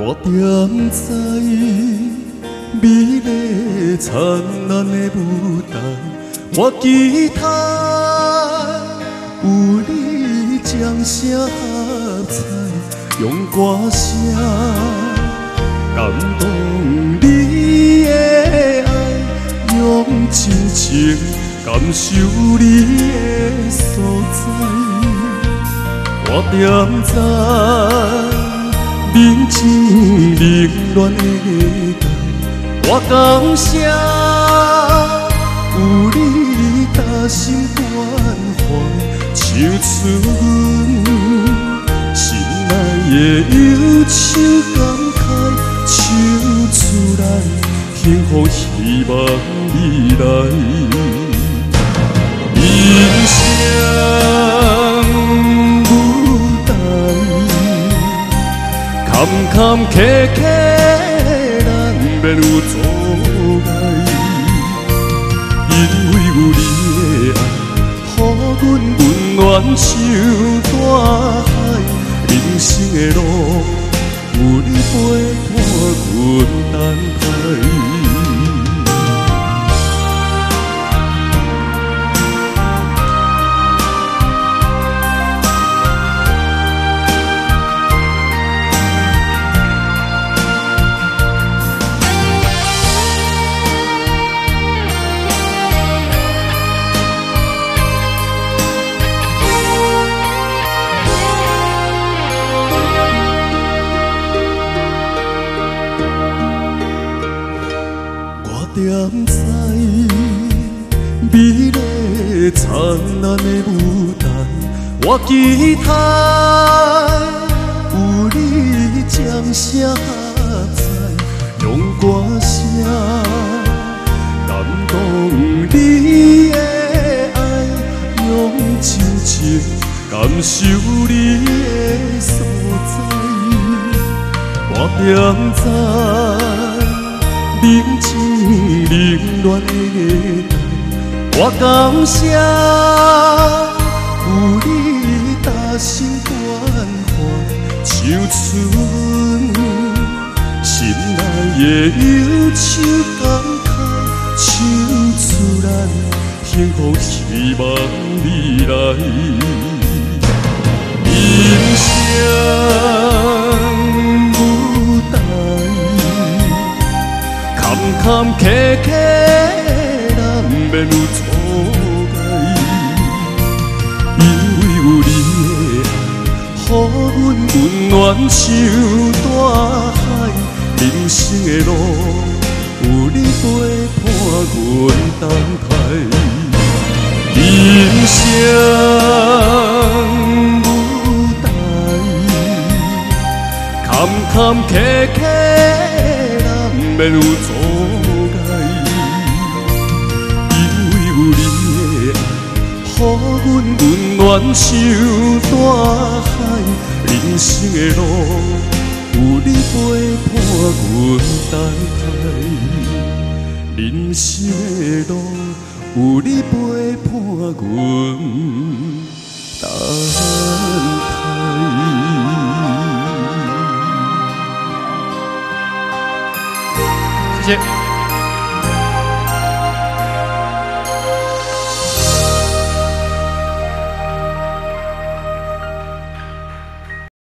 我踮在美丽灿烂的舞台，我期待有你掌声喝彩，用歌声感动你的爱，用真情感受你的所在。我踮在宁静凌乱的街，我感谢有你打心关怀，唱出阮心内的忧愁感慨，唱出咱幸福希望未来。人生舞台，坎坎坷坷，咱免有阻碍，因为有你的爱，予阮温暖像大海。人生的路，有你陪伴阮等待。踮在美丽灿烂的舞台，我期待有你掌声喝彩，用歌声感动你的爱，用真情感受你的所在。我踮在宁静凌乱的街台，我感谢有你打心关怀，唱出心内的忧愁感慨，唱出咱幸福希望未来。人生舞台，坎坎坷坷，咱免有阻碍，因为有你的爱，予阮温暖像大海。人生的路，有你陪伴阮等待。人生舞台，坎坎坷坷，咱免有阻碍，因为有你的爱，予阮温暖像大海。人生的路，有你陪伴阮等待。人生的路，有你陪伴阮等待。谢谢。